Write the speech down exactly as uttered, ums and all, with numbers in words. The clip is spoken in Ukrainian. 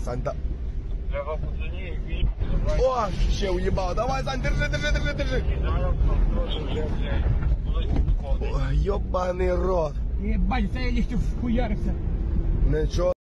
Сань, да... Треба пацані, він... О, ще уїбав. Давай, Сань, держи, держи, держи, держи. Ой, йобаний рот. Ебать, це я ліхтю вхуярився. Нічого.